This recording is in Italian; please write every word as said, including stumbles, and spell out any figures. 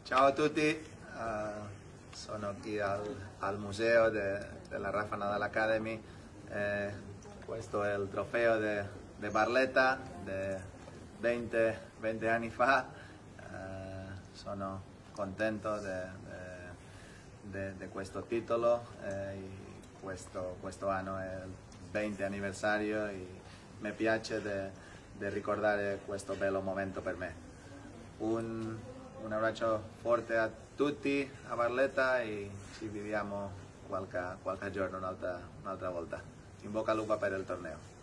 Ciao a tutti, uh, sono qui al, al museo de, della Rafa Nadal Academy. Eh, questo è il trofeo di Barletta di venti, venti anni fa. Uh, sono contento di questo titolo. Eh, questo, questo anno è il venti anniversario e mi piace di ricordare questo bello momento per me. Un, un abbraccio forte a tutti a Barletta e ci vediamo qualche, qualche giorno un'altra, un'altra volta. In bocca al lupo per il torneo.